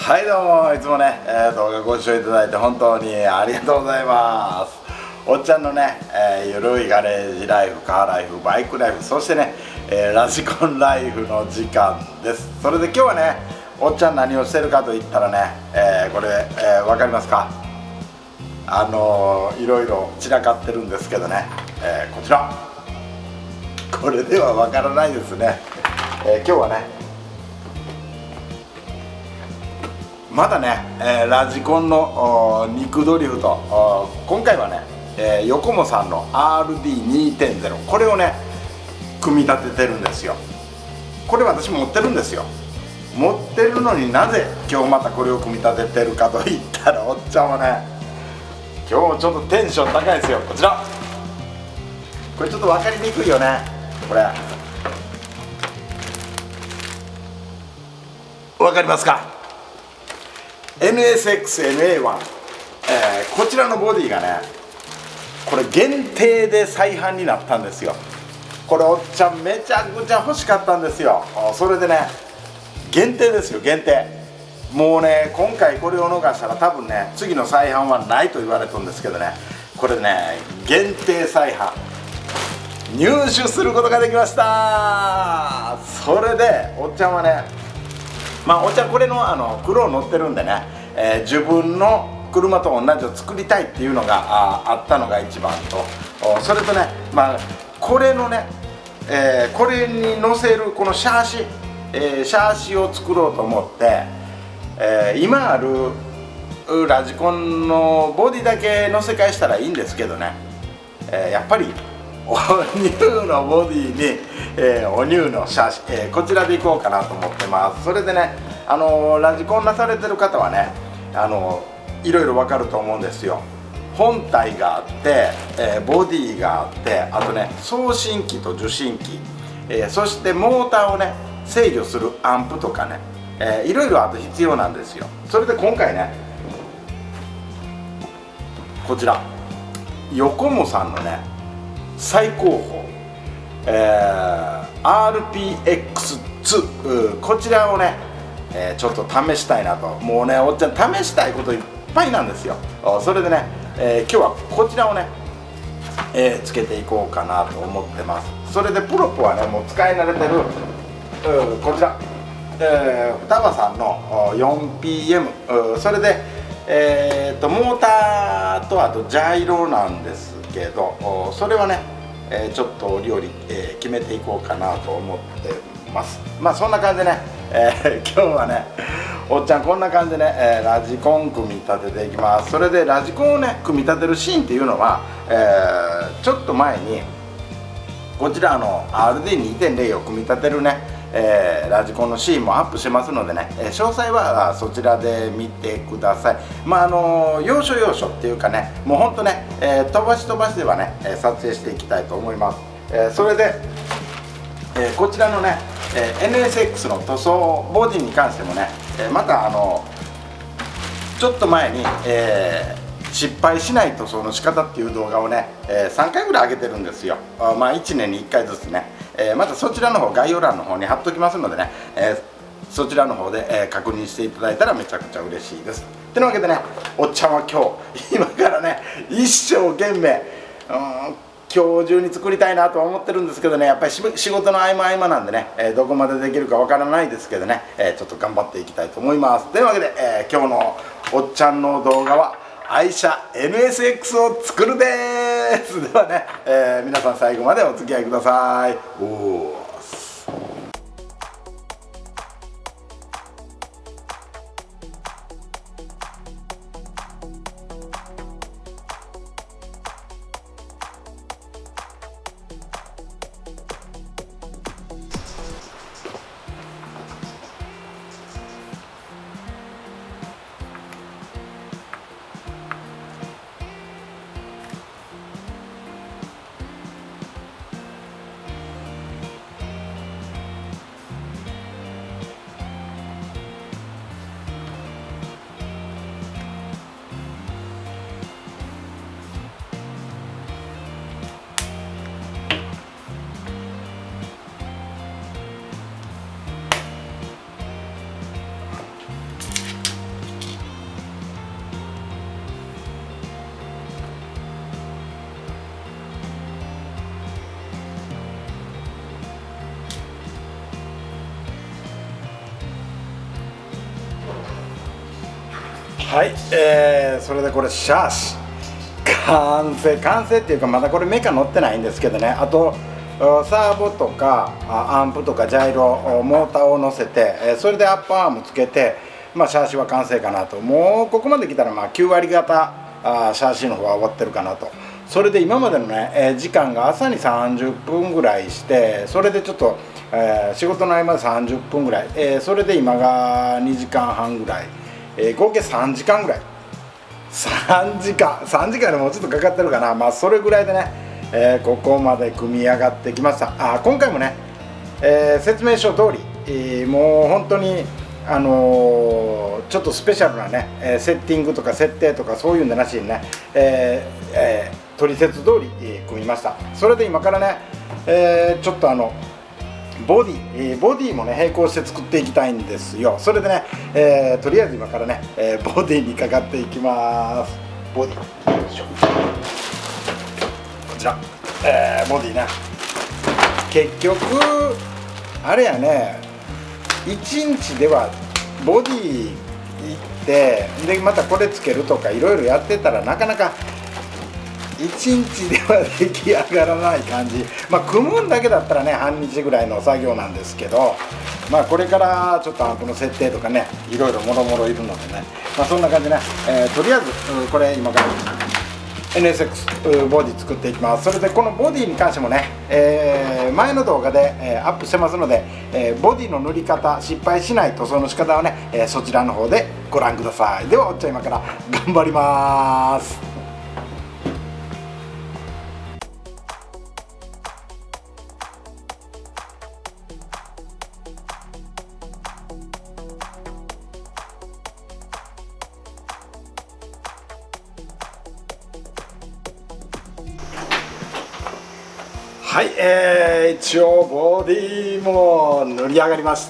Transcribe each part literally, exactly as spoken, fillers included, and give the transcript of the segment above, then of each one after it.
はいどうも、いつもね、えー、動画ご視聴いただいて本当にありがとうございます。おっちゃんのね、えー、ゆるいガレージライフ、カーライフ、バイクライフ、そしてね、えー、ラジコンライフの時間です。それで今日はね、おっちゃん何をしてるかと言ったらね、えー、これ、えー、分かりますか？あのー、いろいろ散らかってるんですけどね、えー、こちらこれでは分からないですね。えー、今日はねまだね、えー、ラジコンの肉ドリフト、今回はね、えー、ヨコモさんの アールディーにてんゼロ これをね組み立ててるんですよ。これ私持ってるんですよ。持ってるのになぜ今日またこれを組み立ててるかといったら、おっちゃんはね今日ちょっとテンション高いですよ。こちらこれちょっと分かりにくいよね。これ分かりますか？ エヌエスエックスエヌエーワン、えー、こちらのボディがねこれ限定で再販になったんですよ。これおっちゃんめちゃくちゃ欲しかったんですよ。それでね限定ですよ、限定。もうね今回これを逃したら多分ね次の再販はないと言われてるんですけどね、これね限定再販入手することができました。それでおっちゃんはね、まあおっちゃんこれのあの黒乗ってるんでね、えー、自分の車と同じを作りたいっていうのが あ, あったのが一番と、それとね、まあこれのね、えー、これに乗せるこのシャーシ、えー、シャーシを作ろうと思って、えー、今あるラジコンのボディだけ乗せ替えしたらいいんですけどね、えー、やっぱりおニューのボディに、えー、おニューのシャーシ、えー、こちらでいこうかなと思ってます。それでね、あのー、ラジコンなされてる方はね、あのー、いろいろ分かると思うんですよ。本体があって、えー、ボディがあって、あとね送信機と受信機、えー、そしてモーターをね制御するアンプとかね、えー、いろいろあと必要なんですよ。それで今回ねこちらヨコモさんのね最高峰、えー、アールピーエックスツー こちらをね、えー、ちょっと試したいなと。もうねおっちゃん試したいこといっぱいなんですよ。それでね、えー、今日はこちらをね、えー、つけていこうかなと思ってます。それでプロポはねもう使い慣れてるこちら、えー、双葉さんの よんピーエム、 それで、えー、とモーターとあとジャイロなんですけど、それはね、えー、ちょっと折々、えー、決めていこうかなと思ってます。まあそんな感じでね、えー、今日はねおっちゃんこんな感じでね、えー、ラジコン組み立てていきます。それでラジコンをね組み立てるシーンっていうのは、えー、ちょっと前にこちらあの アールディーにてんゼロ を組み立てるね、えー、ラジコンのシーンもアップしてますのでね、えー、詳細はそちらで見てください。まああの要所要所っていうかね、もうほんとね、えー、飛ばし飛ばしではね、えー、撮影していきたいと思います。えー、それで、えー、こちらのね、えー、エヌエスエックス の塗装ボディに関してもね、えー、またあのちょっと前に、えー失敗しない塗装の仕方っていう動画をね、えー、さんかいぐらい上げてるんですよ。あまあいちねんにいっかいずつね、えー、またそちらの方概要欄の方に貼っときますのでね、えー、そちらの方で、えー、確認していただいたらめちゃくちゃ嬉しいです。てなわけでね、おっちゃんは今日今からね一生懸命、うん、今日中に作りたいなとは思ってるんですけどね、やっぱり仕事の合間合間なんでね、えー、どこまでできるかわからないですけどね、えー、ちょっと頑張っていきたいと思います。というわけで、えー、今日のおっちゃんの動画は愛車 エヌエスエックス を作るです。ではね、えー、皆さん最後までお付き合いください。おーはい、えー、それでこれシャーシ完成完成っていうかまだこれメカ乗ってないんですけどね、あとサーボとかアンプとかジャイロモーターを乗せて、それでアッパーアームつけて、まあ、シャーシは完成かなと。もうここまで来たらまあきゅう割方あシャーシの方は終わってるかなと。それで今までのね、えー、時間が朝にさんじゅっぷんぐらいして、それでちょっと、えー、仕事の合間でさんじゅっぷんぐらい、えー、それで今がにじかんはんぐらい、えー、合計さんじかんぐらい、さんじかんさんじかんでもうちょっとかかってるかな。まあそれぐらいでね、えー、ここまで組み上がってきました。あ今回もね、えー、説明書通り、えー、もう本当にあのー、ちょっとスペシャルなね、えー、セッティングとか設定とかそういうんでなしにね、えーえー取説通り、えー、組みました。それで今からね、えー、ちょっとあのボディ、えー、ボディもね並行して作っていきたいんですよ。それでね、えー、とりあえず今からね、えー、ボディにかかっていきます。ボディよいしょ、こちら、えー、ボディね、結局あれやね、いちにちではボディ行ってでまたこれつけるとかいろいろやってたらなかなかいちにちでは出来上がらない感じ。まあ組むんだけだったらね半日ぐらいの作業なんですけど、まあこれからちょっとアンプの設定とかねいろいろもろもろいるのでね、まあそんな感じでね、えー、とりあえずこれ今から エヌエスエックス ボディ作っていきます。それでこのボディに関してもね、えー、前の動画で、えー、アップしてますので、えー、ボディの塗り方失敗しない塗装の仕方をね、えー、そちらの方でご覧ください。ではおっちゃん今から頑張ります。はい、えー、一応ボディも塗り上がりました。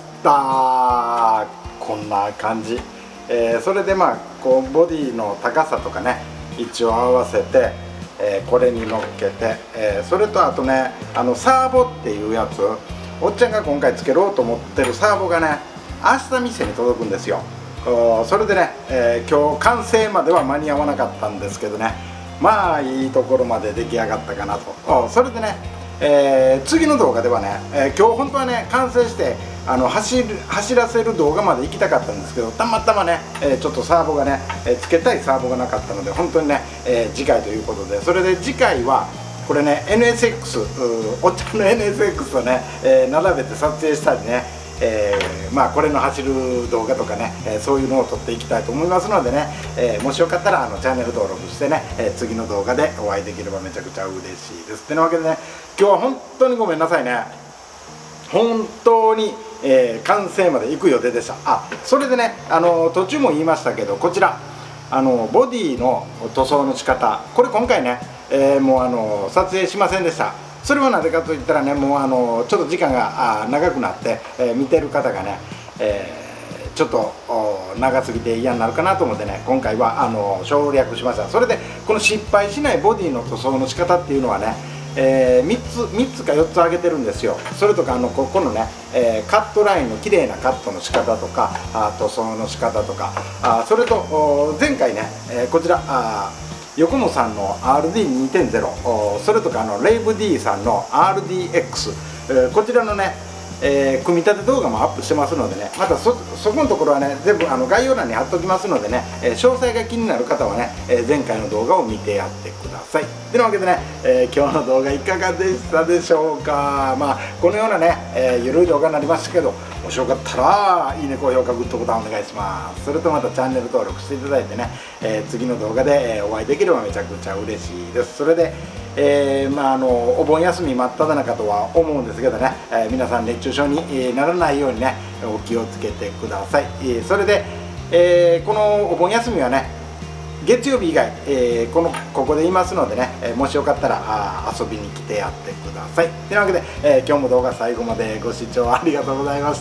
こんな感じ、えー、それでまあこうボディの高さとかね一応合わせて、えー、これに乗っけて、えー、それとあとねあのサーボっていうやつ、おっちゃんが今回つけろうと思ってるサーボがね明日店に届くんですよ。それでね、えー、今日完成までは間に合わなかったんですけどね、まあいいところまで出来上がったかなと。それでね、えー、次の動画ではね、えー、今日本当はね完成してあの 走る走らせる動画まで行きたかったんですけど、たまたまね、えー、ちょっとサーボがね、えー、つけたいサーボがなかったので本当にね、えー、次回ということで、それで次回はこれね エヌエスエックス おっちゃんの エヌエスエックス をね、えー、並べて撮影したりね、えー、まあこれの走る動画とかね、えー、そういうのを撮っていきたいと思いますのでね、えー、もしよかったらあのチャンネル登録してね、えー、次の動画でお会いできればめちゃくちゃ嬉しいです。ってなわけでね、今日は本当にごめんなさいね。本当に、えー、完成まで行く予定でした。あ、それでね、あの途中も言いましたけど、こちらあのボディの塗装の仕方、これ今回ね、えー、もうあの撮影しませんでした。それはなぜかといったらね、もうあのちょっと時間があ長くなって、えー、見てる方がね、えー、ちょっと長すぎて嫌になるかなと思ってね、今回はあの省略しました。それでこの失敗しないボディの塗装の仕方っていうのはね、えー、みっつみっつかよっつ挙げてるんですよ。それとかあのここのね、えー、カットラインの綺麗なカットの仕方とかあ塗装の仕方とか、あそれと前回ね、えー、こちらあ横野さんの アールディーにてんゼロ、 それとかあのレイブ D さんの アールディーエックス、 えー、こちらのね、えー、組み立て動画もアップしてますのでね、また そ, そこのところはね全部あの概要欄に貼っときますのでね、えー、詳細が気になる方はね、えー、前回の動画を見てやってください。というわけでね、えー、今日の動画いかがでしたでしょうか。まあこのようなね、えー、ゆるい動画になりましたけど、もしよかったらいいね、高評価、グッドボタンお願いします。それとまたチャンネル登録していただいてね、えー、次の動画で、えー、お会いできればめちゃくちゃ嬉しいです。それで、えー、まああのお盆休み真っ只中とは思うんですけどね、えー、皆さん熱中症に、えー、ならないようにねお気をつけてください。えー、それで、えー、このお盆休みはね月曜日以外、えー、このここでいますのでね、えー、もしよかったらあ遊びに来てやってください。というわけで、えー、今日も動画最後までご視聴ありがとうございました。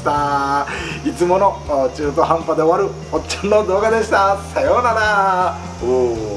いつもの中途半端で終わるおっちゃんの動画でした。さようなら。おー